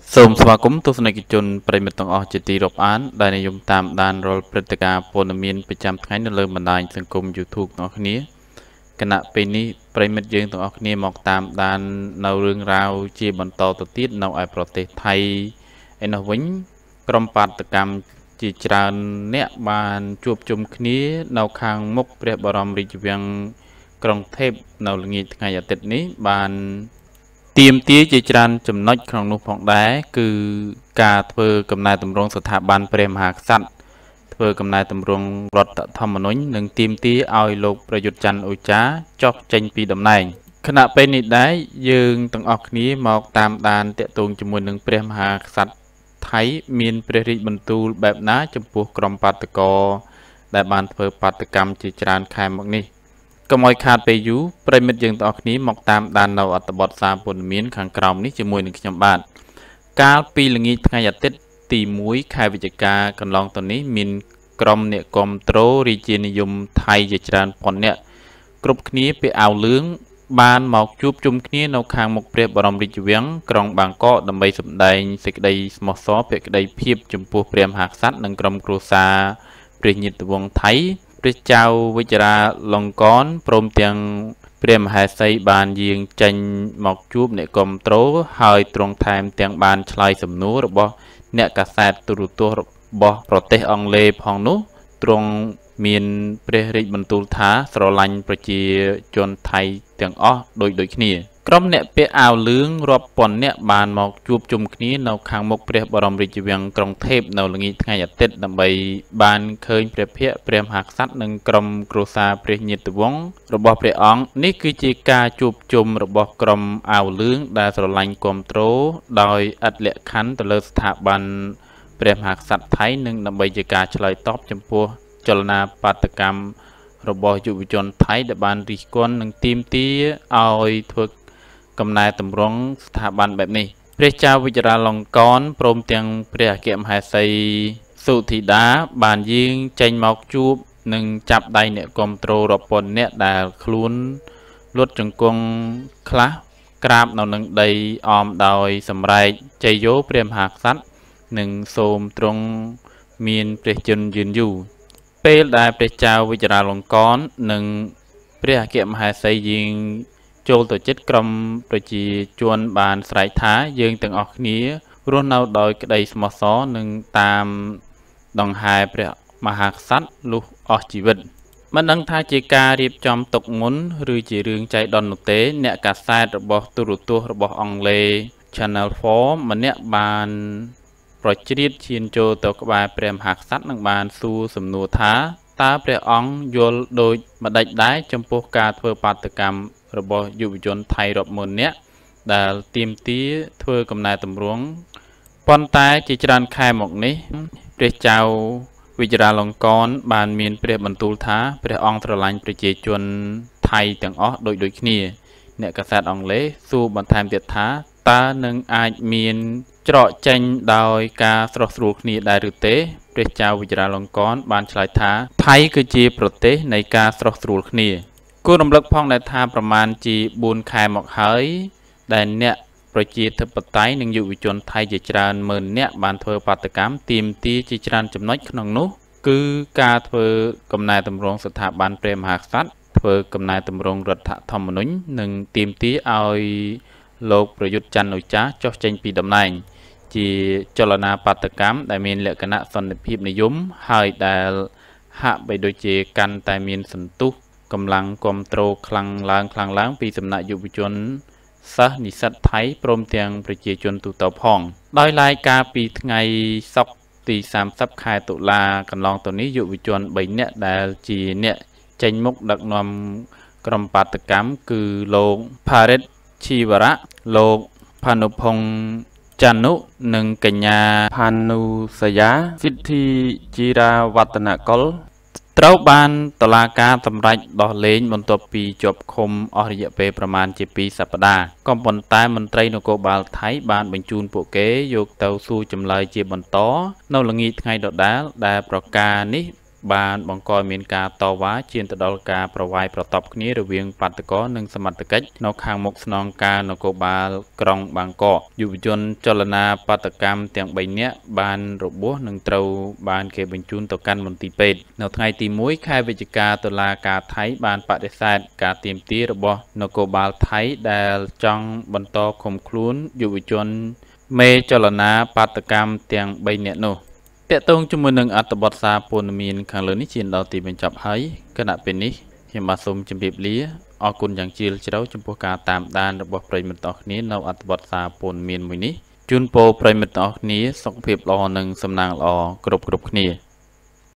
សូមស្វាគមន៍ទស្សនិកជនប្រិមិត្តទាំងអស់ជាទីរាប់អានដែលនិយមតាមដានរាល់ព្រឹត្តិការណ៍ព័ត៌មានប្រចាំថ្ងៃនៅលើបណ្ដាញសង្គម YouTube ទាំងអស់គ្នាគណៈពេលនេះប្រិមិត្តយើងទាំងអស់គ្នាមកតាមដាននៅរឿងរ៉ាវជាបន្តទៅទៀតនៅឯប្រទេសថៃឯនោះវិញក្រុមបាតកម្មជាច្រើនអ្នកបានជួបជុំគ្នានៅខាងមុខព្រះបរមរាជវាំងក្រុងថេបនៅល្ងាចថ្ងៃអាទិត្យនេះបានទាមទារជាច្រើនចំណុចក្នុងនោះផងដែរគឺការធ្វើកំណែតម្រង់ស្ថាប័នព្រះមហាក្សត្រធ្វើកំណែតម្រង់រដ្ឋធម្មនុញ្ញនិងទាមទារឲ្យលោកប្រយុទ្ធច័ន្ទអូចាចុះចេញពីតំណែងខណៈពេលនេះដែរយើងទាំងអស់គ្នាមកតាមដានតាក់ទងជាមួយនឹងព្រះមហាក្សត្រថៃមានព្រះរាជបន្ទូលបែបណាចំពោះក្រុមបាតកោដែលបានធ្វើបាតកម្មជាច្រើនខែមកនេះកុំឲ្យខាតពេលយូរប្រិមិត្តយើងទាំងអស់គ្នាមកតាមដាននៅអត្ថបទសារព័ត៌មានខាងក្រោមនេះជាមួយនឹងខ្ញុំបាទកាលពីល្ងាចថ្ងៃអាទិត្យទី1ខែវិច្ឆិកាកន្លងទៅនេះមានក្រុមអ្នកគាំទ្ររាជានិយមថៃជាច្រើនពាន់នាក់គ្រប់គ្នាពាក់អាវលឿងបានមកជួបជុំគ្នានៅខាងមុខព្រះបរមរាជវាំងក្រុងបាងកកដើម្បីសម្ដែងសេចក្តីស្មោះសរភក្តីភាពចំពោះព្រះមហាក្សត្រនិងក្រុមគ្រួសារព្រះញាតិវង្សថៃព្រះចៅវិជ្ជរាលង្កនព្រមទាំងព្រះមហេសីបានយាងចេញមកជួបអ្នកគាំទ្រហើយទ្រង់ថែមទាំងបានឆ្លើយសំណួររបស់អ្នកកាសែតទូរទស្សន៍របស់ប្រទេសអង់គ្លេសផងនោះទ្រង់មានព្រះរាជបន្ទូលថាស្រឡាញ់ប្រជាជនថៃទាំងអស់ដូចគ្នាក្រុមអ្នកពាក់អាវលឿងរាប់ពាន់នាក់បានមកជួបជុំគ្នានៅខាងមុខព្រះបរមរាជវាំងក្រុងថេបនៅល្ងាចថ្ងៃអាទិត្យដើម្បីបានឃើញព្រះភ័ក្ត្រព្រះមហាក្សត្រនិងក្រុមគ្រួសារព្រះញាតិវង្សរបស់ព្រះអង្គនេះគឺជាការជួបជុំរបស់ក្រុមអាវលឿងដែលស្រឡាញ់គាំទ្រដោយឥតលក្ខខណ្ឌទៅលើស្ថាប័នព្រះមហាក្សត្រថៃនិងដើម្បីជាការឆ្លើយតបចំពោះចលនាបាតកម្មរបស់យុវជនថៃដែលបានរិះគន់និងទាមទារឲ្យធ្វើកំណែតម្រង់ស្ថាប័នបែបនេះព្រះចៅវិជ្ជរាលង្កនព្រមទាំងព្រះអគ្គមហេសីសុធីតាបានយាងចេញមកជួបនិងចាប់ដៃអ្នកគាំទ្ររាប់ពាន់នាក់ដែលខ្លួនលុតជង្គង់ខ្លះក្រាបនៅនឹងដីអមដោយសម្រែកជ័យយោព្រះមហាក្សត្រនិងសូមទ្រង់មានព្រះជន្មយឺនយូរពេលដែលព្រះចៅវិជ្ជរាលង្កននិងព្រះអគ្គមហេសីយាងចូលទៅជិតក្រុមប្រជាជនបានស្រែកថាយើងទាំងអស់គ្នារស់នៅដោយក្តីស្មោះសរនិងតាមដង្ហែព្រះមហាក្សត្រលុះអស់ជីវិតមិនដឹងថាជាការរៀបចំទុកមុនឬជារឿងចៃដន្យនោះទេអ្នកកាសែតរបស់ទូរទស្សន៍របស់អង់គ្លេស Channel 4 ម្នាក់បានប្រជ្រៀតឈានចូលទៅក្បែរព្រះមហាក្សត្រនិងបានសួរសំណួរថាតើព្រះអង្គយល់ដូចម្តេចដែរចំពោះការធ្វើបាតកម្មរបស់យុវជនថៃរាប់ម៉ឺននាក់ដែលទាមទារធ្វើកំណែតម្រង់ប៉ុន្តែជាច្រើនខែមកនេះព្រះចៅវិជ្ជរាលង្កនបានមានព្រះបន្ទូលថាព្រះអង្គស្រឡាញ់ប្រជាជនថៃទាំងអស់ដូចគ្នាអ្នកកាសែតអង់គ្លេសសួរបន្ថែមទៀតថាតើនឹងអាចមានច្រកចេញដោយការស្រោះស្រួលគ្នាដែរឬទេព្រះចៅវិជ្ជរាលង្កនបានឆ្លើយថាថៃគឺជាប្រទេសនៃការស្រោះស្រួលគ្នាគួររំលឹកផងដែរថាប្រមាណជា4ខែមកហើយដែលអ្នកប្រជាធិបតេយ្យនិងយុវជនថៃជាច្រើនម៉ឺននាក់បានធ្វើបាតកម្មទាមទារជាច្រើនចំណុចក្នុងនោះគឺការធ្វើកំណែតម្រង់ស្ថាប័នព្រះមហាក្សត្រធ្វើកំណែតម្រង់រដ្ឋធម្មនុញ្ញនិងទាមទារឲ្យលោកប្រយុទ្ធច័ន្ទអូចាចុះចេញពីតំណែងជាចលនាបាតកម្មដែលមានលក្ខណៈសន្តិភាពនិយមហើយដែលហាក់បីដូចជាកាន់តែមានសន្ទុះកម្លាំងគ្រប់គ្រងខ្លាំងឡើងពីសំណាក់យុវជនសិស្សនិស្សិតថៃព្រមទាំងប្រជាជនទូទៅផងដោយឡែកកាលពីថ្ងៃសុក្រទី30ខែតុលាកន្លងទៅនេះយុវជន3នាក់ដែលជាអ្នកចេញមុខដឹកនាំក្រុមបាតកម្មគឺលោកផារិតឈីវរៈលោកផានុភងចានុនិងកញ្ញាផានុសយាសិទ្ធិជីរាវឌ្ឍនកុលត្រូវបានតុលាការសម្រេចដោះលែងបន្ទាប់ពីជាប់ឃុំអស់រយៈពេលប្រមាណជា2សប្តាហ៍ក៏ប៉ុន្តែមន្ត្រីនគរបាលថៃបានបញ្ជូនពួកគេយកទៅសួរចម្លើយជាបន្តនៅល្ងាចថ្ងៃដដែលដែលប្រការនេះបានបង្កឲ្យមានការតវ៉ាឈានទៅដល់ការប្រវាយប្រតប់គ្នារវាងបាតកោនិងសមត្ថកិច្ចនៅខាងមុខស្នងការនគរបាលក្រុងបាងកកយុវជនចលនាបាតកម្មទាំង3នាក់បានរបួសនិងត្រូវបានគេបញ្ជូនទៅកាន់មន្ទីរពេទ្យនៅថ្ងៃទី1ខែវិច្ឆិកាតុលាការថៃបានបដិសេធការទាមទាររបស់នគរបាលថៃដែលចង់បន្តឃុំខ្លួនយុវជនមេចលនាបាតកម្មទាំង3នាក់នោះតកតងជាមួយនឹងអត្ថបទសារព័ត៌មានខាងលើនេះជាដល់ទីបញ្ចប់ហើយគណៈពេលនេះខ្ញុំបាទសូមជម្រាបលាអរគុណយ៉ាងជ្រាលជ្រៅចំពោះការតាមដានរបស់ប្រិយមិត្តទាំងអស់គ្នានៅអត្ថបទសារព័ត៌មានមួយនេះជូនពរប្រិយមិត្តទាំងអស់គ្នាសុខភាពល្អនិងសំណាងល្អគ្រប់គ្នា